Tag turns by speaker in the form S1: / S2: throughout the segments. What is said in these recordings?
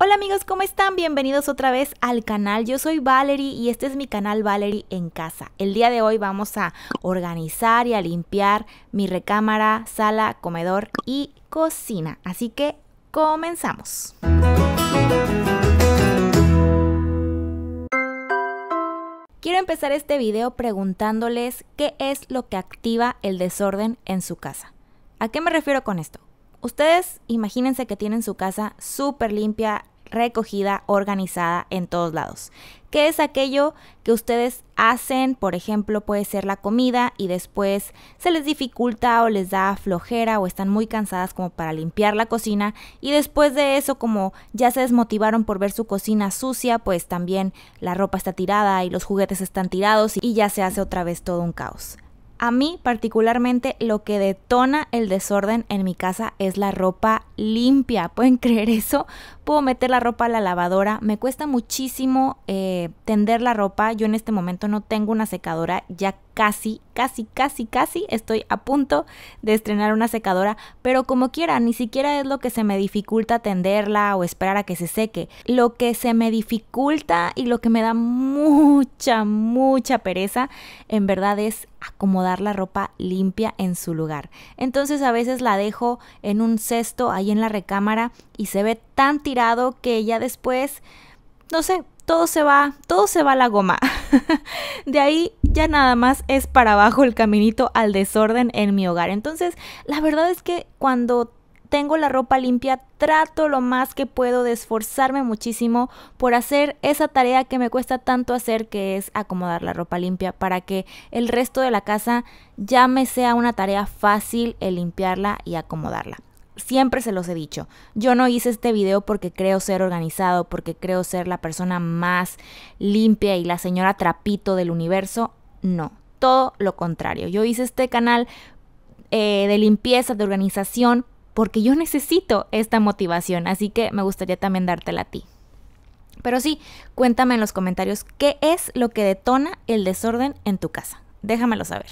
S1: Hola amigos, ¿cómo están? Bienvenidos otra vez al canal. Yo soy Valerie y este es mi canal Valerie en Casa. El día de hoy vamos a organizar y a limpiar mi recámara, sala, comedor y cocina. Así que comenzamos. Quiero empezar este video preguntándoles qué es lo que activa el desorden en su casa. ¿A qué me refiero con esto? Ustedes imagínense que tienen su casa súper limpia, recogida, organizada en todos lados. ¿Qué es aquello que ustedes hacen? Por ejemplo, puede ser la comida y después se les dificulta o les da flojera o están muy cansadas como para limpiar la cocina y después de eso, como ya se desmotivaron por ver su cocina sucia, pues también la ropa está tirada y los juguetes están tirados y ya se hace otra vez todo un caos. A mí particularmente lo que detona el desorden en mi casa es la ropa limpia. ¿Pueden creer eso? Puedo meter la ropa a la lavadora. Me cuesta muchísimo tender la ropa. Yo en este momento no tengo una secadora. Ya casi estoy a punto de estrenar una secadora. Pero como quiera, ni siquiera es lo que se me dificulta tenderla o esperar a que se seque. Lo que se me dificulta y lo que me da mucha pereza en verdad es acomodar la ropa limpia en su lugar. Entonces a veces la dejo en un cesto ahí en la recámara y se ve tan tirado que ya después, no sé, todo se va a la goma. De ahí ya nada más es para abajo el caminito al desorden en mi hogar. Entonces la verdad es que cuando tengo la ropa limpia, trato lo más que puedo de esforzarme muchísimo por hacer esa tarea que me cuesta tanto hacer, que es acomodar la ropa limpia, para que el resto de la casa ya me sea una tarea fácil el limpiarla y acomodarla. Siempre se los he dicho, yo no hice este video porque creo ser organizado, porque creo ser la persona más limpia y la señora trapito del universo. No, todo lo contrario. Yo hice este canal de limpieza, de organización, porque yo necesito esta motivación, así que me gustaría también dártela a ti. Pero sí, cuéntame en los comentarios qué es lo que detona el desorden en tu casa. Déjamelo saber.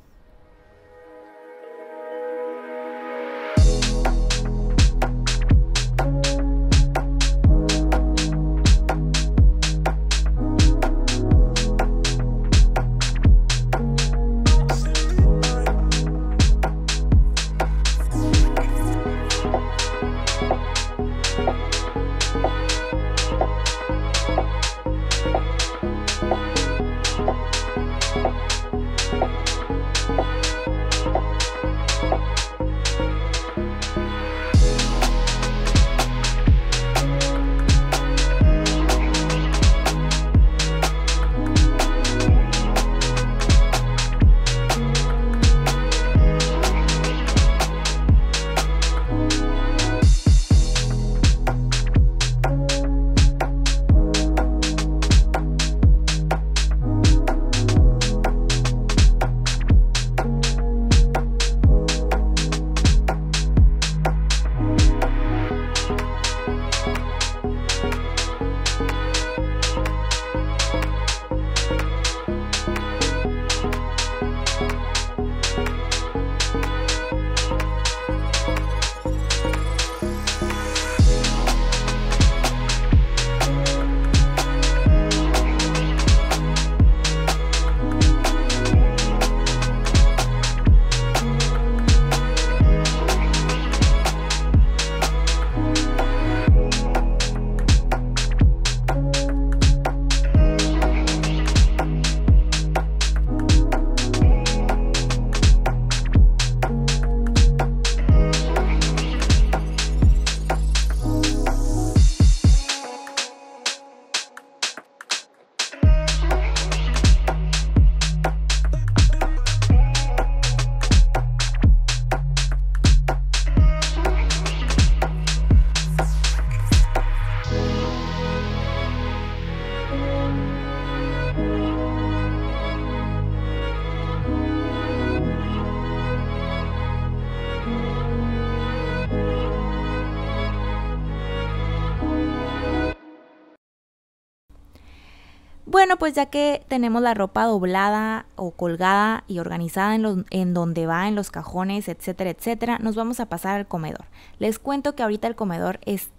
S1: Bueno, pues ya que tenemos la ropa doblada o colgada y organizada en donde va, en los cajones, etcétera, etcétera, nos vamos a pasar al comedor. Les cuento que ahorita el comedor es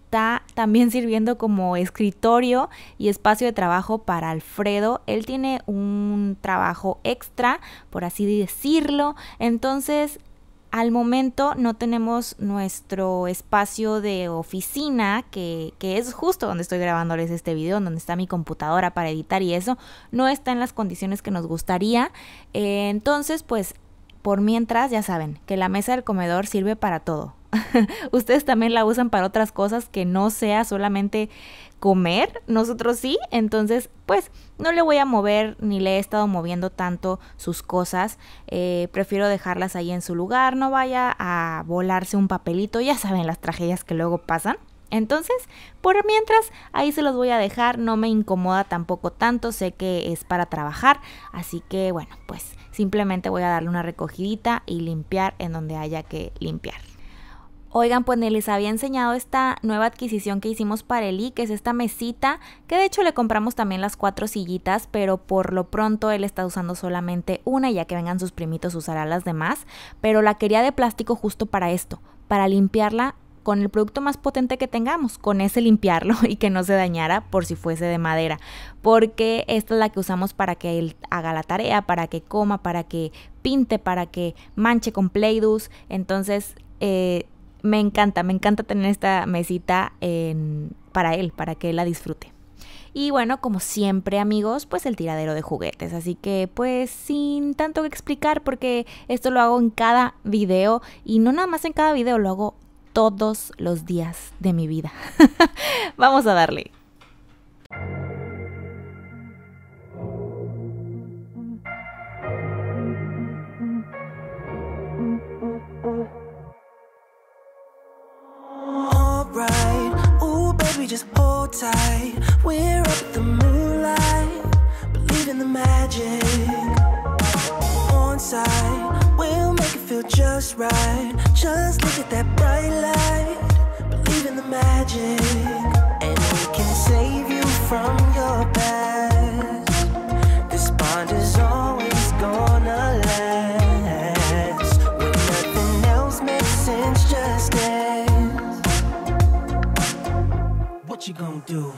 S1: está también sirviendo como escritorio y espacio de trabajo para Alfredo. Él tiene un trabajo extra, por así decirlo. Entonces, al momento no tenemos nuestro espacio de oficina, que es justo donde estoy grabándoles este video, donde está mi computadora para editar y eso. No está en las condiciones que nos gustaría. Entonces, pues, por mientras, ya saben, que la mesa del comedor sirve para todo. Ustedes también la usan para otras cosas que no sea solamente comer, nosotros sí. Entonces, pues, no le voy a mover ni le he estado moviendo tanto sus cosas. Prefiero dejarlas ahí en su lugar, no vaya a volarse un papelito, ya saben las tragedias que luego pasan. Entonces, por mientras, ahí se los voy a dejar, no me incomoda tampoco tanto, sé que es para trabajar, así que bueno, pues simplemente voy a darle una recogidita y limpiar en donde haya que limpiar. Oigan, pues les había enseñado esta nueva adquisición que hicimos para Eli, que es esta mesita, que de hecho le compramos también las 4 sillitas, pero por lo pronto él está usando solamente una, y ya que vengan sus primitos usará las demás, pero la quería de plástico justo para esto, para limpiarla con el producto más potente que tengamos, con ese limpiarlo y que no se dañara por si fuese de madera, porque esta es la que usamos para que él haga la tarea, para que coma, para que pinte, para que manche con Play-Dohs. Entonces me encanta tener esta mesita para él, para que él la disfrute. Y bueno, como siempre amigos, pues el tiradero de juguetes, así que pues sin tanto que explicar, porque esto lo hago en cada video, y no nada más en cada video, lo hago todos los días de mi vida. Vamos a darle.
S2: Alright, ooh baby just hold tight. We're up at the moonlight, believe in the magic. On side, we'll make it feel just right. Just look at that bright light, believe in the magic. And we can save you from your past. This bond is always gonna last. When nothing else makes sense, just dance. What you gonna do?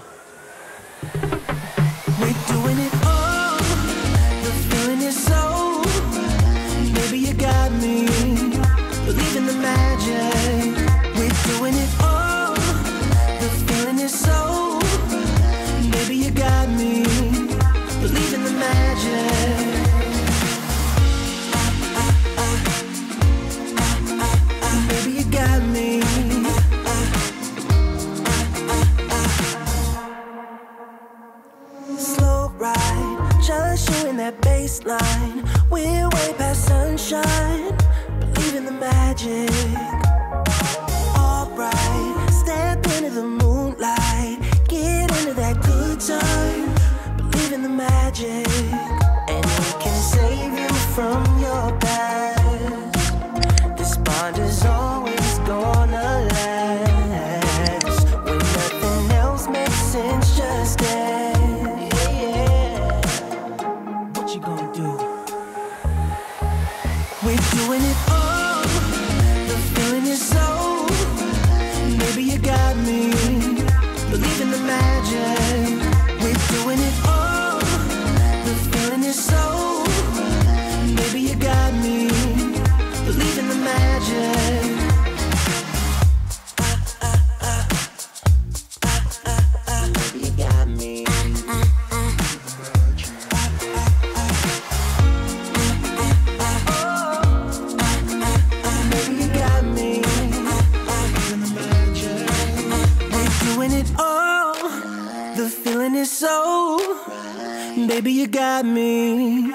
S2: We're doing it all, the feeling is so. Baby, you got me, believe in the magic. We're doing it all, the feeling is so. Baby, you got me, believe in the magic. Baby, you got me. Slow ride, just you in that baseline. We're way past sunshine, believe in the magic. Alright, step into the moonlight, get into that good time, believe in the magic. And we can save you from your past. This bond is always gonna last. When nothing else makes sense, just dance. Yeah. What you gonna do? We're doing it all, the feeling is so. Maybe you got me, believe in the magic. We're doing it all, the feeling is so. Maybe you got me, believe in the magic. Maybe you got me. Maybe you got me. We're doing it all, the feeling is so. Baby, you got me.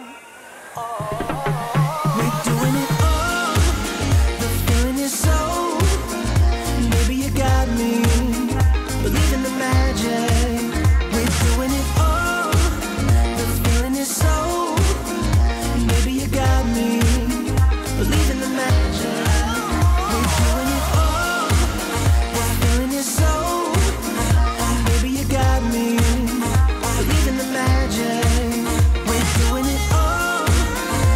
S2: We're doing it all, the feeling is so. Baby, you got me, believe in the magic. We're doing it all, the feeling is so. Baby, you got me, believe in the magic. We're doing it all, the feeling is so. Baby, you got me, believe in the magic. We're doing it all,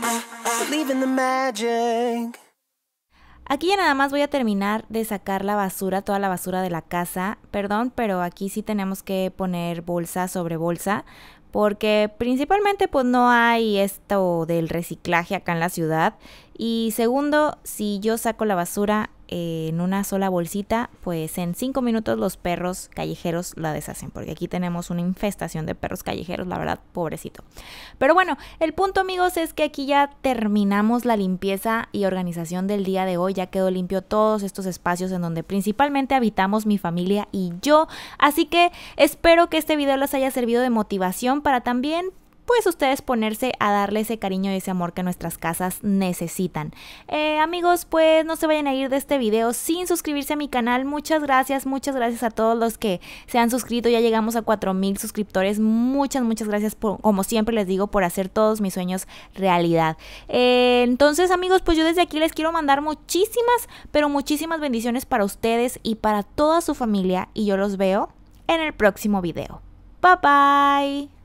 S2: believe in the magic.
S1: Aquí ya nada más voy a terminar de sacar la basura, toda la basura de la casa. Perdón, pero aquí sí tenemos que poner bolsa sobre bolsa, porque principalmente pues no hay esto del reciclaje acá en la ciudad. Y segundo, si yo saco la basura en una sola bolsita, pues en 5 minutos los perros callejeros la deshacen, porque aquí tenemos una infestación de perros callejeros, la verdad, pobrecito. Pero bueno, el punto, amigos, es que aquí ya terminamos la limpieza y organización del día de hoy. Ya quedó limpio todos estos espacios en donde principalmente habitamos mi familia y yo, así que espero que este video les haya servido de motivación para también pues ustedes ponerse a darle ese cariño y ese amor que nuestras casas necesitan. Amigos, pues no se vayan a ir de este video sin suscribirse a mi canal. Muchas gracias a todos los que se han suscrito. Ya llegamos a 4,000 suscriptores. Muchas gracias, como siempre les digo, por hacer todos mis sueños realidad. Entonces, amigos, pues yo desde aquí les quiero mandar muchísimas, pero muchísimas bendiciones para ustedes y para toda su familia. Y yo los veo en el próximo video. Bye bye.